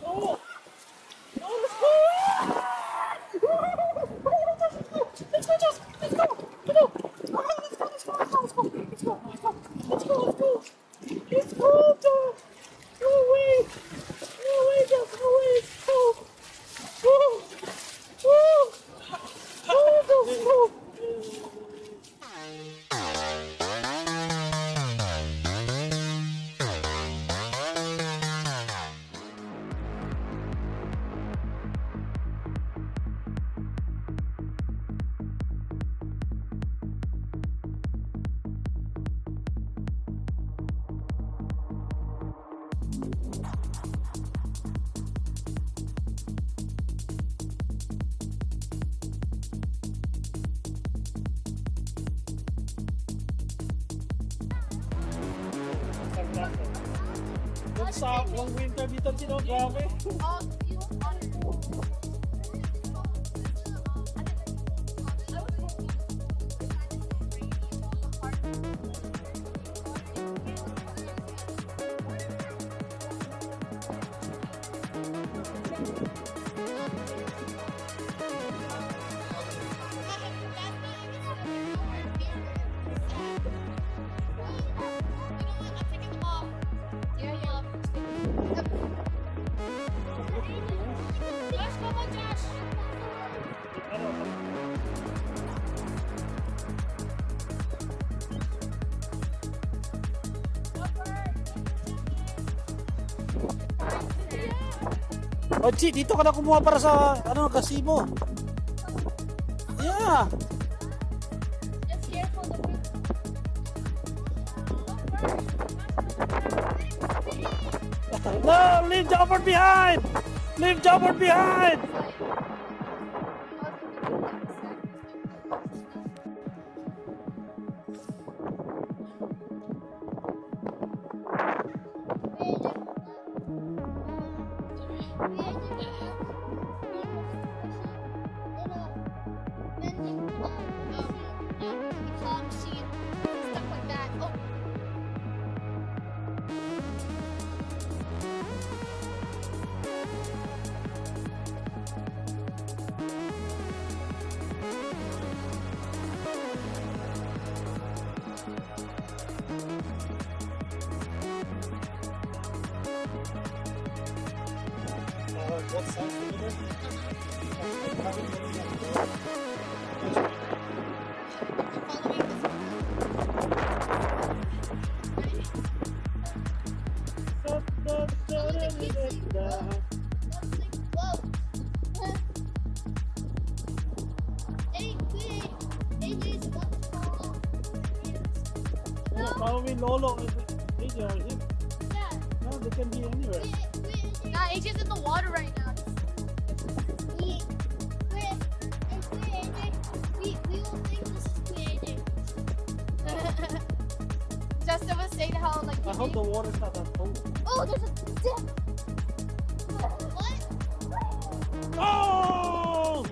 go! Oh, let's go! Let's go, Jess! Let's go! Let's go! Let's go! Let's go! Let's go! Let's go! Let's go! Let's go! Let's go! Let's go! It's cold, though! No way! No way, Jess! No way! It's cold! Woo! Woo! Oh, that's cold! Sa long winter dito sino, grabe. Oh, Chi, dito ka na kumuha para sa ano, gazebo. Yeah. Just here for the wind. No, leave Jobber behind. Leave Jobber behind. What sounds familiar? Follow me, Lolo. AJ are here. Yeah. No, they can be anywhere. Nah, AJ's in the water right now. We will think this is AJ. Justin was saying how like. I hope the water's not that cold. Oh, there's a dip. What? Oh!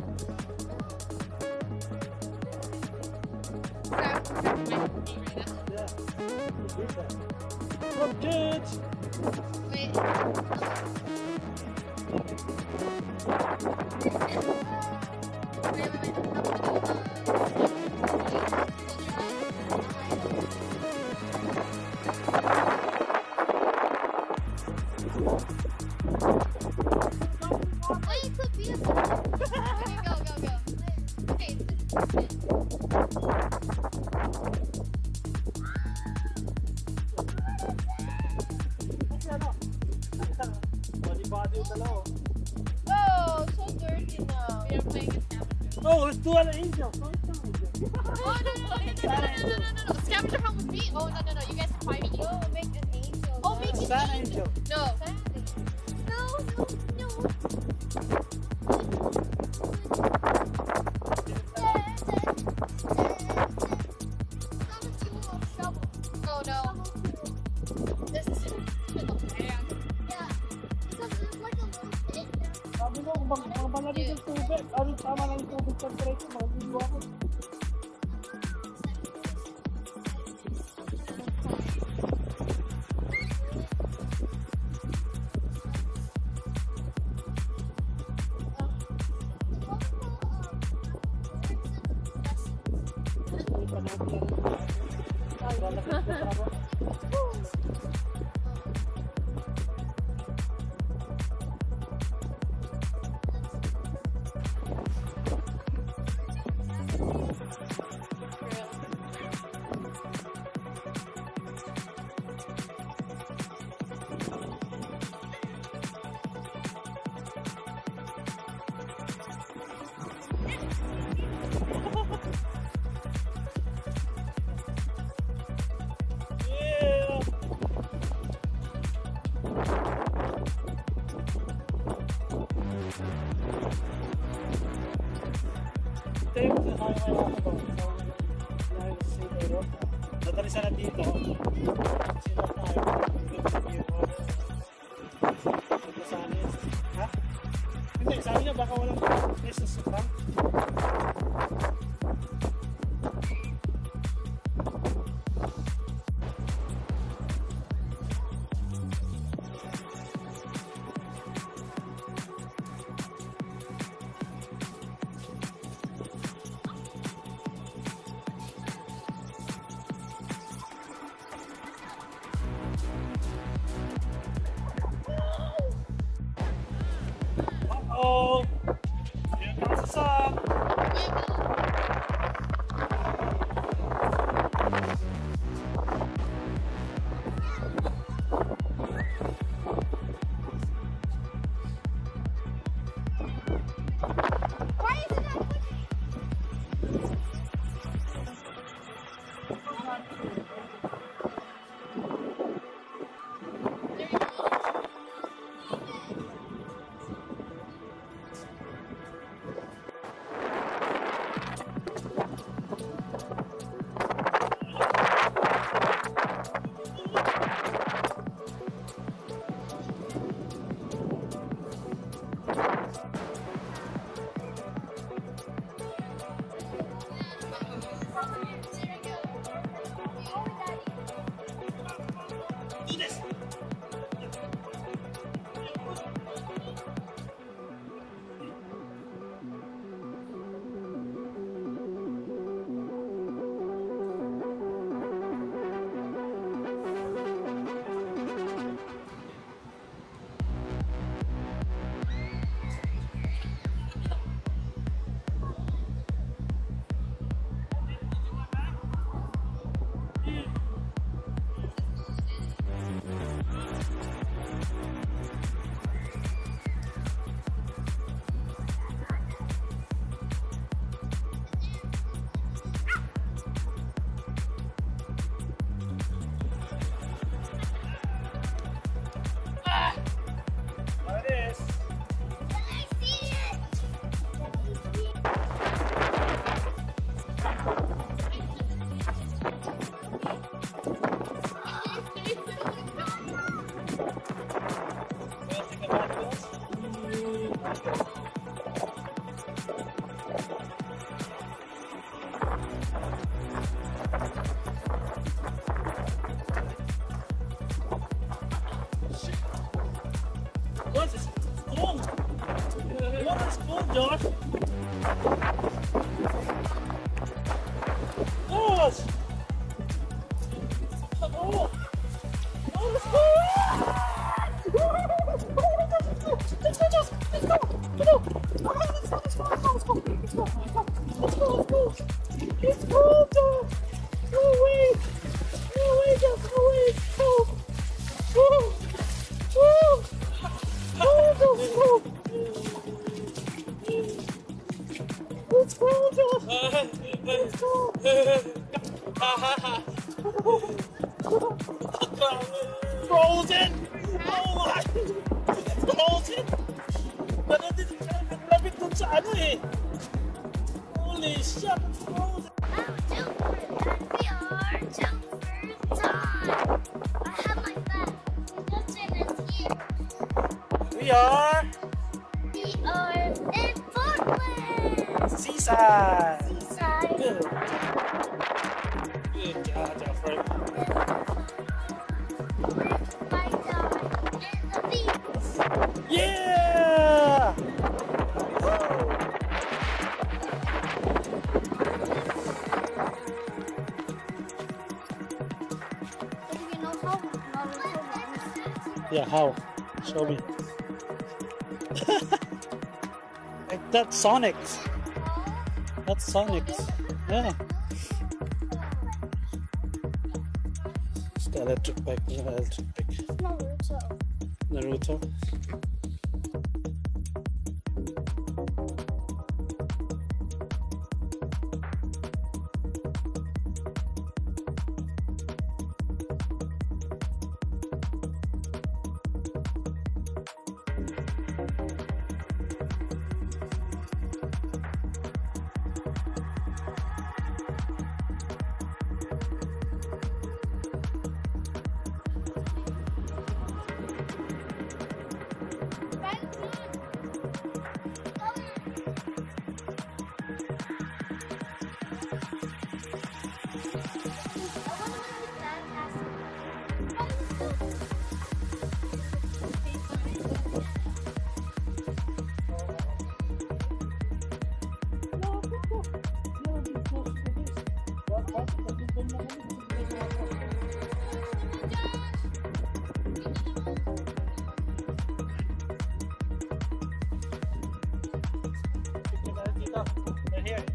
Look, kids! Wait. Oh, so dirty now. We are playing a scavenger. Oh, let's do an angel. Oh, no. Scavenger hunt with me? Oh, no. You guys are fighting. No, make an angel. Oh, make an Sand angel. angel. No. Oh, no. This is man. Yeah, because it's like a little pit. Sabi mo, kung malamig yung tubig, tama lang yung tubig temperature, magulo ako. Dadali sana dito. Sila tayo. Ha? Hindi, sabi niya baka walang business sa front. Uh-oh! Here comes the sun! Why is it not pushing? Do this! There it is. I see it. Wanna take a bath with us? What is cold? What is cold, Josh? Josh! Oh! Oh, it's cold! Let's go, Josh! Let's go! Come on! Oh, let's go, let's go, let's go, let's go! Let's go, let's go! Let's go, let's go! It's cold, Josh! No way! No way, Josh! No way! It's cold! Woo! Woo! Oh, Josh! Cold! It's cold, Josh! It's cold! Frozen! Oh my! Frozen! Nalapit dun sa ano eh! Holy shit! It's frozen! We are Joker's time. I have my bag. Dungeness here. We are We are in Portland. Seaside! Seaside. Good. Good job, Jeffrey. My dog in the beach. Yeah! Woo! Yeah, how? Show me. Like that's Sonic's. That's Sonic's. Yeah. It's the electric bike. Look at the electric bike. Naruto. Right here.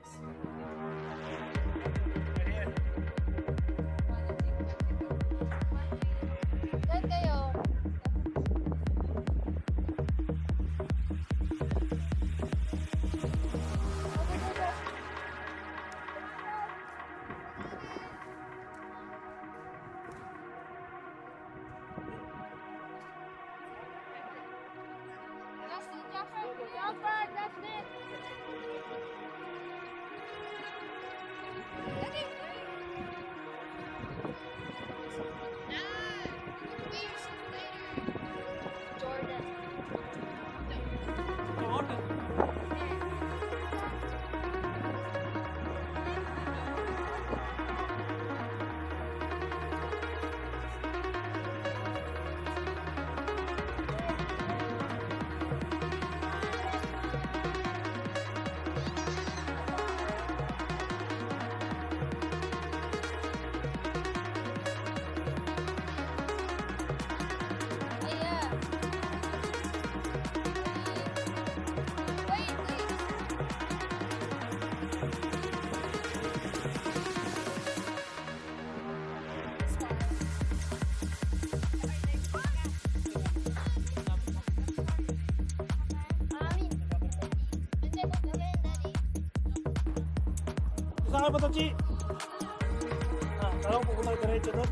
Saan ba ito, Chi? Tara, pupunta ka diretso doon.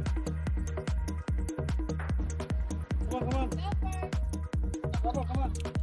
Come on. Come on, come on.